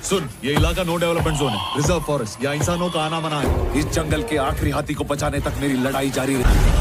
सुन, ये इलाका no development zone है, रिजर्व फॉरेस्ट, यहाँ इंसानों का आना मना है। इस जंगल के आखिरी हाथी को बचाने तक मेरी लड़ाई जारी रहेगी।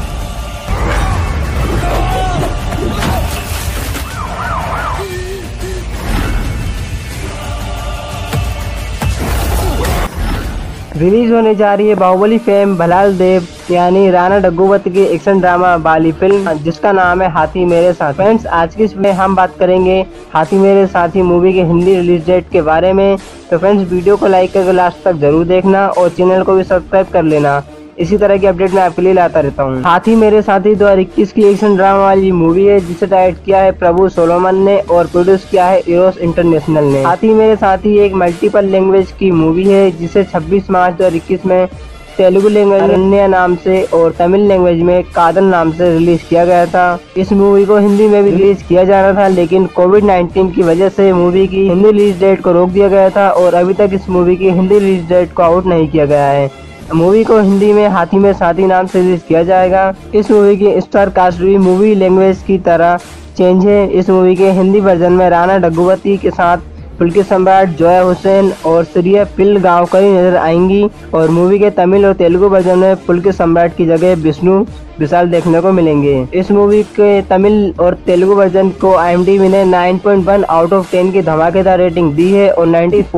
रिलीज होने जा रही है बाहुबली फेम भलाल देव यानी राणा डग्गुबाती की एक्शन ड्रामा वाली फिल्म जिसका नाम है हाथी मेरे साथ। फ्रेंड्स, आज की इसमें हम बात करेंगे हाथी मेरे साथी मूवी के हिंदी रिलीज डेट के बारे में। तो फ्रेंड्स, वीडियो को लाइक करके लास्ट तक जरूर देखना और चैनल को भी सब्सक्राइब कर लेना। इसी तरह की अपडेट मैं आपके लिए लाता रहता हूँ। हाथी मेरे साथी 2021 की एक्शन ड्रामा वाली मूवी है जिसे डायरेक्ट किया है प्रभु सोलोमन ने और प्रोड्यूस किया है इरोस इंटरनेशनल ने। हाथी मेरे साथी एक मल्टीपल लैंग्वेज की मूवी है जिसे 26 मार्च 2021 में तेलुगु लैंग्वेज में अरण्या नाम से और तमिल लैंग्वेज में कादल नाम से रिलीज किया गया था। इस मूवी को हिंदी में भी रिलीज किया जा रहा था, लेकिन कोविड-19 की वजह से मूवी की हिंदी रिलीज डेट को रोक दिया गया था और अभी तक इस मूवी की हिंदी रिलीज डेट को आउट नहीं किया गया है। मूवी को हिंदी में हाथी में साथी नाम से रिलीज किया जाएगा। इस मूवी की स्टार कास्ट भी मूवी लैंग्वेज की तरह चेंज है। इस मूवी के हिंदी वर्जन में राणा डग्गुबाती के साथ पुलकित सम्राट जोया हुसैन और श्रिया पिलगांवकरी नजर आएंगी और मूवी के तमिल और तेलुगु वर्जन में पुलकित सम्राट की जगह विष्णु विशाल देखने को मिलेंगे। इस मूवी के तमिल और तेलुगु वर्जन को IMDb ने 9.1 आउट ऑफ 10 की धमाकेदार रेटिंग दी है और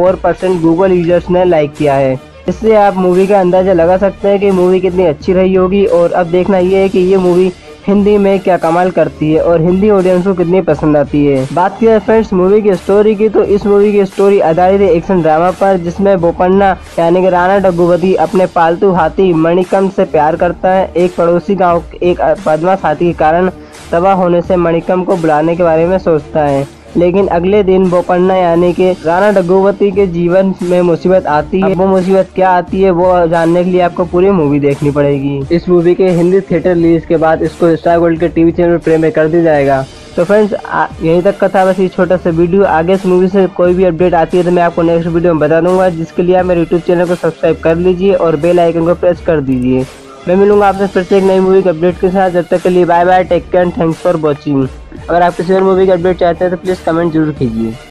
94% गूगल यूजर्स ने लाइक किया है। इससे आप मूवी का अंदाजा लगा सकते हैं कि मूवी कितनी अच्छी रही होगी। और अब देखना ये है कि ये मूवी हिंदी में क्या कमाल करती है और हिंदी ऑडियंस को कितनी पसंद आती है। बात की जाए फ्रेंड्स मूवी की स्टोरी की, तो इस मूवी की स्टोरी आधारित है एक्शन ड्रामा पर जिसमें बोपन्ना यानी कि राणा डग्गुबाती अपने पालतू हाथी मणिकम से प्यार करता है। एक पड़ोसी गाँव एक बदमाश हाथी के कारण तबाह होने से मणिकम को बुलाने के बारे में सोचता है, लेकिन अगले दिन बोपन्ना यानी कि राणा डग्गुबाती के जीवन में मुसीबत आती है। वो मुसीबत क्या आती है वो जानने के लिए आपको पूरी मूवी देखनी पड़ेगी। इस मूवी के हिंदी थिएटर रिलीज के बाद इसको स्टार गोल्ड के टीवी चैनल प्ले में कर दिया जाएगा। तो फ्रेंड्स, यहीं तक का था बस ये छोटा सा वीडियो। आगे इस मूवी से कोई भी अपडेट आती है तो मैं आपको नेक्स्ट वीडियो में बता दूंगा, जिसके लिए आप मेरे यूट्यूब चैनल को सब्सक्राइब कर लीजिए और बेल आइकन को प्रेस कर दीजिए। मैं मिलूंगा आपसे फिर से एक नई मूवी के अपडेट के साथ। जब तक के लिए bye bye, take care, thanks for watching. अगर आप किसी और मूवी का अपडेट चाहते हैं तो प्लीज़ कमेंट जरूर कीजिए।